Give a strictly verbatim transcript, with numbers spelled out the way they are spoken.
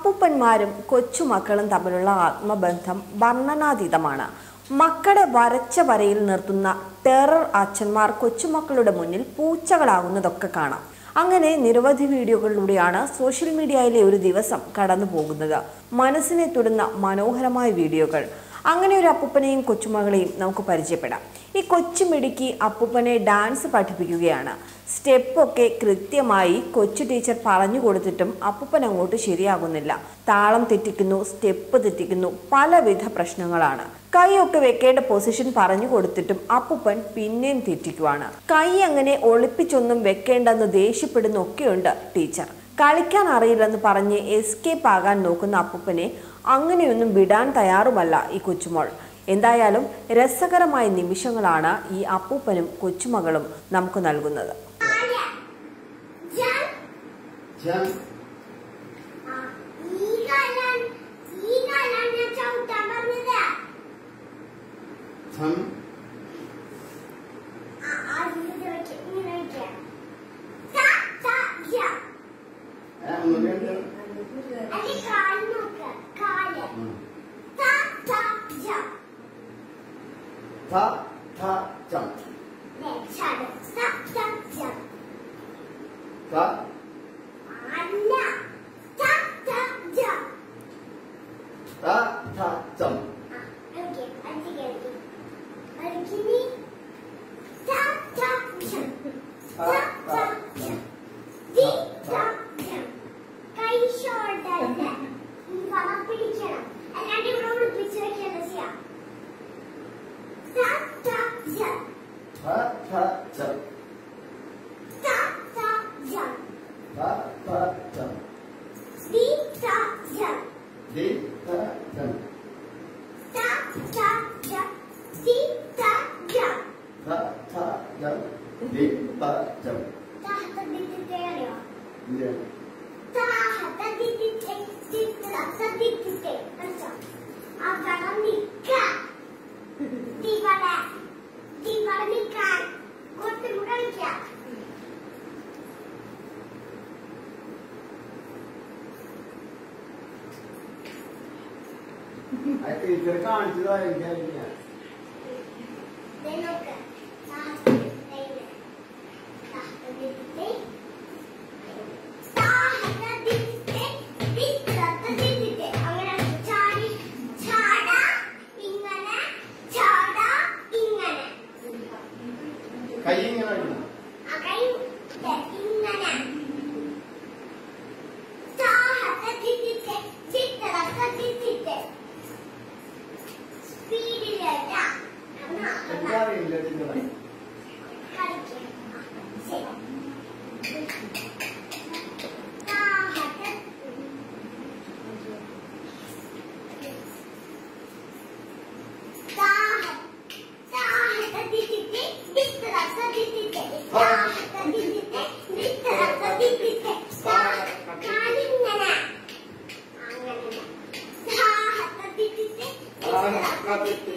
അപ്പൂപ്പന്മാരും കൊച്ചുമക്കളും തമ്മിലുള്ള ആത്മബന്ധം വർണ്ണനാതീതമാണ്. മക്കളെ വരച്ച വരയിൽ നിർത്തുന്ന ടെറർ അച്ഛന്മാർ കൊച്ചുമക്കളുടെ മുന്നിൽ പൂച്ചകളാകുന്നതൊക്കെ കാണാം. അങ്ങനെ നിരവധി വീഡിയോകളിലൂടെയാണ് സോഷ്യൽ മീഡിയയിലെ ഒരു ദിവസം കടന്നു പോകുന്നത്. മനസ്സിനെ തൊടുന്ന മനോഹരമായ വീഡിയോകൾ. അങ്ങനെ ഒരു അപ്പൂപ്പനെയും കൊച്ചുമകളെയും നമുക്ക് പരിചയപ്പെടാം. ഈ കൊച്ചുമിടുക്കി അപ്പൂപ്പനെ ഡാൻസ് പഠിപ്പിക്കുകയാണ്. സ്റ്റെപ്പൊക്കെ കൃത്യമായി കൊച്ചു ടീച്ചർ പറഞ്ഞു കൊടുത്തിട്ടും അപ്പൂപ്പൻ അങ്ങോട്ട് ശരിയാകുന്നില്ല. താളം തെറ്റിക്കുന്നു, സ്റ്റെപ്പ് തെറ്റിക്കുന്നു, പലവിധ പ്രശ്നങ്ങളാണ്. കൈയൊക്കെ വെക്കേണ്ട പൊസിഷൻ പറഞ്ഞു കൊടുത്തിട്ടും അപ്പൂപ്പൻ പിന്നെയും തെറ്റിക്കുവാണ്. കൈ അങ്ങനെ ഒളിപ്പിച്ചൊന്നും വെക്കേണ്ടെന്ന് ദേഷ്യപ്പെടുന്നൊക്കെയുണ്ട് ടീച്ചർ. കളിക്കാൻ അറിയില്ലെന്ന് പറഞ്ഞ് എസ്കേപ്പ് ആകാൻ നോക്കുന്ന അപ്പൂപ്പനെ അങ്ങനെയൊന്നും വിടാൻ തയ്യാറുമല്ല ഈ കൊച്ചുമോൾ. എന്തായാലും രസകരമായ നിമിഷങ്ങളാണ് ഈ അപ്പൂപ്പനും കൊച്ചുമകളും നമുക്ക് നൽകുന്നത്. Ta ta jump. Next shadow. Stop, stop, jump. Ta. Anna. Stop, stop, jump. Ta ta jump. Ah, okay. I think I do. Are you kidding? Stop, stop, jump. Stop, stop, jump. Deep, stop, jump. Kai shoulder. You follow picture. And I do know the picture can see. Stop, stop, jump. Ta ta jump. Stop, stop, jump. Ta ta jump. Deep, stop, jump. Deep ta jump. Stop, stop, jump. Deep, stop, jump. Ta ta jump. Deep ta jump. Ta hata ditte ariyo. Yeah. Ta hata ditte ditte hata ditte. Acha. Agana nikka. Divala. Divala nikka. Gotte mudalikya. I think you can't do that again. Then okay. Ta hata ditte. Ta hata ditte. Ta hata ditte. Ditte hata ditte. Agana chadi chada ingana chada ingana. കൈ ഇങ്ങനെ ഇടണം. Agai ingana. Ta hata ditte. Ditte hata ditte. Speed illa. Anna എന്താ അറിയില്ല ഇതിങ്ങനെ. കളിക്ക. ശരി. Ta hata Ta ta hata ditte. Ditte hata ditte. Ta hata ditte. Ditte hata ditte. Ta kalingana. Angana. Ta hata ditte. ആ, ആ, ആ,